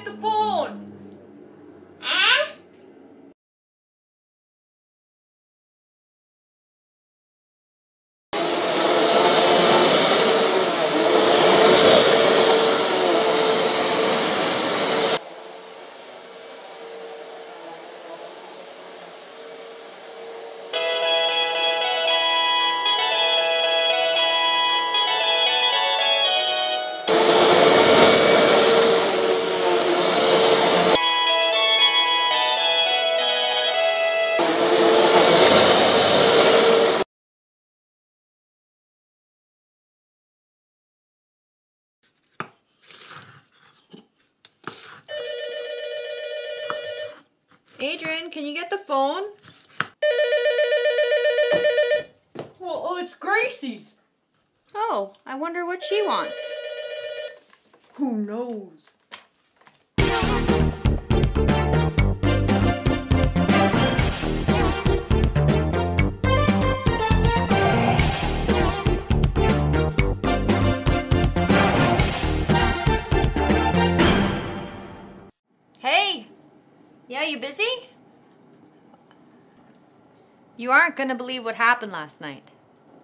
get the phone? Adrian, can you get the phone? Well, it's Gracie. Oh, I wonder what she wants. Who knows? Hey! Yeah, you busy? You aren't gonna believe what happened last night.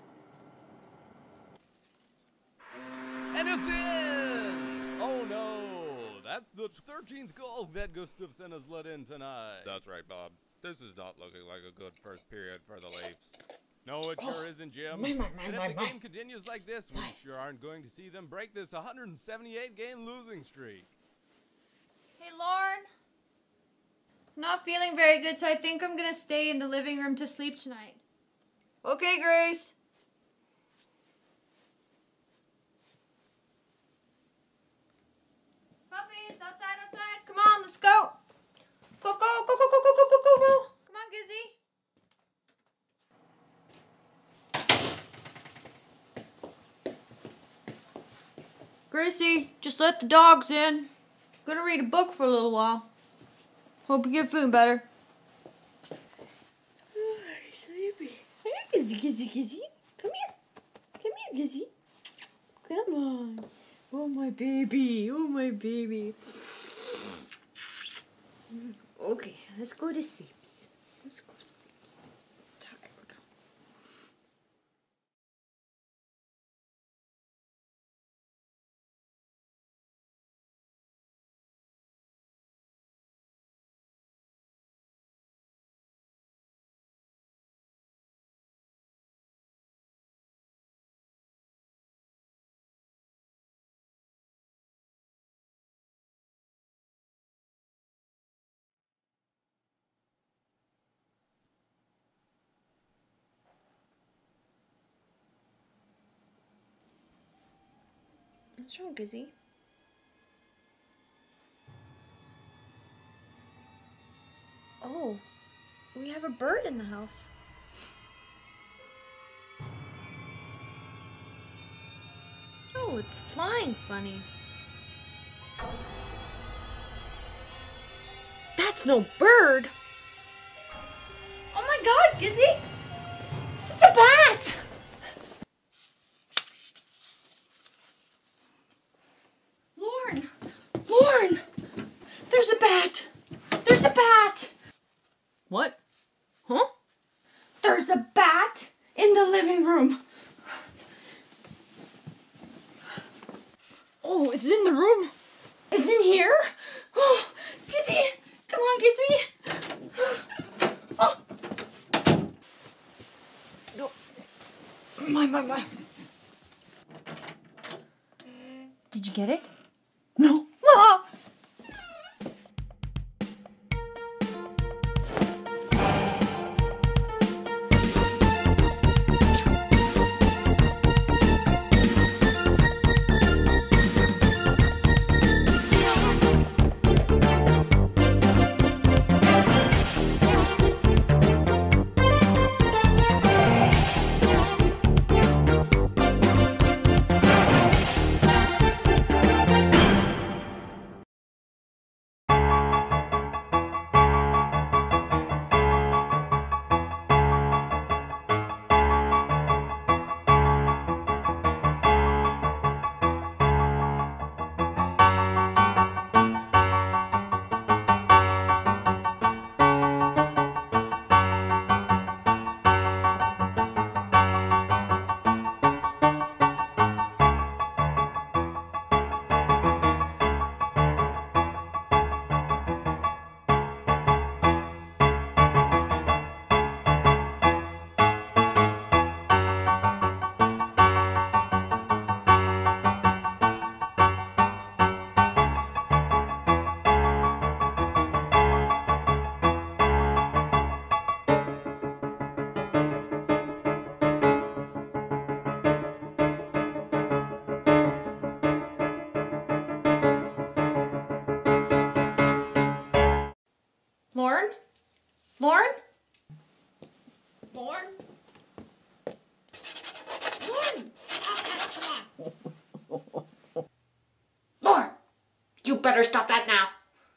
And it's in! Oh no! That's the 13th goal that Gustafsson has let in tonight. That's right, Bob. This is not looking like a good first period for the Leafs. No, it sure isn't, Jim. And if the game continues like this, we sure aren't going to see them break this 178-game losing streak. Hey, Lauren. Not feeling very good, so I think I'm gonna stay in the living room to sleep tonight. Okay, Grace. Puppies, outside. Come on, let's go. Go. Come on, Gizzy. Gracie, just let the dogs in. I'm gonna read a book for a little while. Hope you get feeling better. Oh, sleepy. Gizzy. Come here, Gizzy. Come on. Oh, my baby. Okay, let's go to sleep. Tired. What's wrong, Gizzy? Oh, we have a bird in the house. Oh, it's flying funny. That's no bird! Oh my God, Gizzy! It's a bat! Lauren! There's a bat! What? Huh? There's a bat in the living room. Oh, it's in the room. It's in here? Oh, Gizzy! Come on, Gizzy! Oh. No. My. Did you get it? No. Ah! Lauren? Lauren? Lauren! Come on. Lauren! You better stop that now.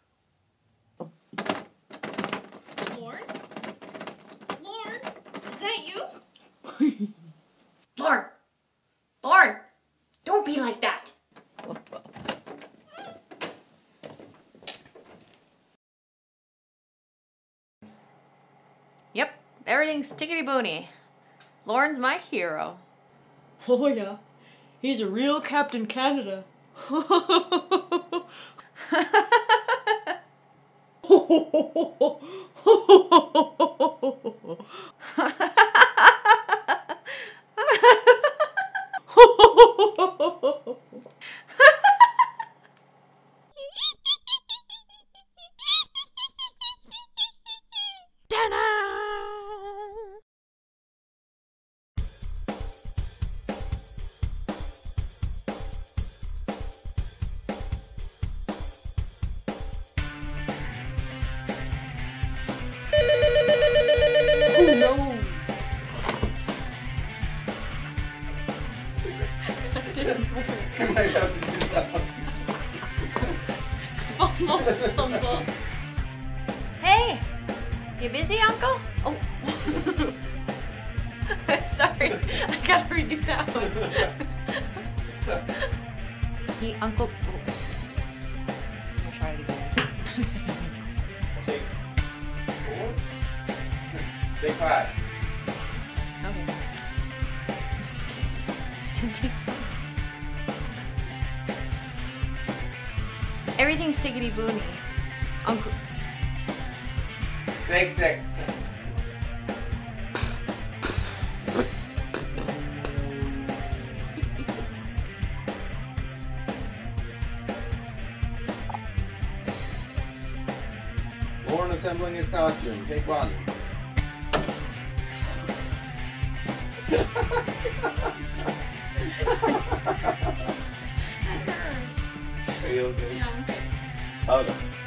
Lauren? Lauren? Is that you? Lauren! Lauren! Don't be like that. Yep, everything's tickety-boony. Lauren's my hero. Oh yeah, he's a real Captain Canada. Who knows? That didn't work. I might have to do that one. Fumble. Hey! You busy, Uncle? Oh. Sorry, I gotta redo that one. He, Uncle. Oh. I'll try it again. Take 4. Take 5. Okay. Everything's stickety boony. Uncle. Take 6. Lauren assembling his costume. Take 1. Are you okay? Yeah, I'm okay. Okay.